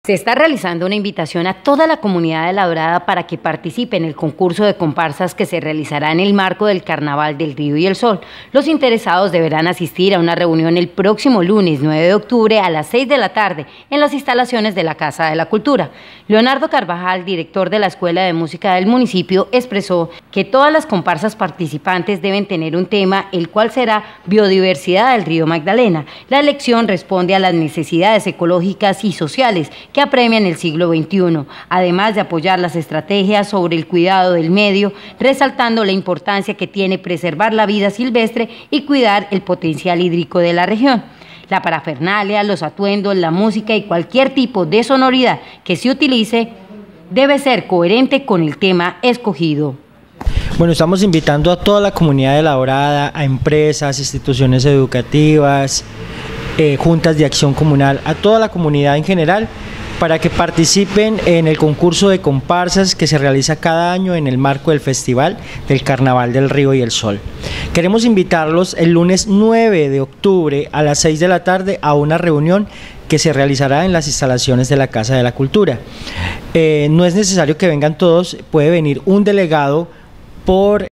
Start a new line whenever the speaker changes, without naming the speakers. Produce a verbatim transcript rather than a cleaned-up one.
Se está realizando una invitación a toda la comunidad de La Dorada para que participe en el concurso de comparsas que se realizará en el marco del Carnaval del Río y el Sol. Los interesados deberán asistir a una reunión el próximo lunes nueve de octubre a las seis de la tarde en las instalaciones de la Casa de la Cultura. Leonardo Carvajal, director de la Escuela de Música del municipio, expresó que todas las comparsas participantes deben tener un tema, el cual será biodiversidad del río Magdalena. La elección responde a las necesidades ecológicas y sociales que apremian el siglo veintiuno, además de apoyar las estrategias sobre el cuidado del medio, resaltando la importancia que tiene preservar la vida silvestre y cuidar el potencial hídrico de la región. La parafernalia, los atuendos, la música y cualquier tipo de sonoridad que se utilice debe ser coherente con el tema escogido.
Bueno, estamos invitando a toda la comunidad de La Dorada, a empresas, instituciones educativas, eh, juntas de acción comunal, a toda la comunidad en general, para que participen en el concurso de comparsas que se realiza cada año en el marco del Festival del Carnaval del Río y el Sol. Queremos invitarlos el lunes nueve de octubre a las seis de la tarde a una reunión que se realizará en las instalaciones de la Casa de la Cultura. Eh, no es necesario que vengan todos, puede venir un delegado por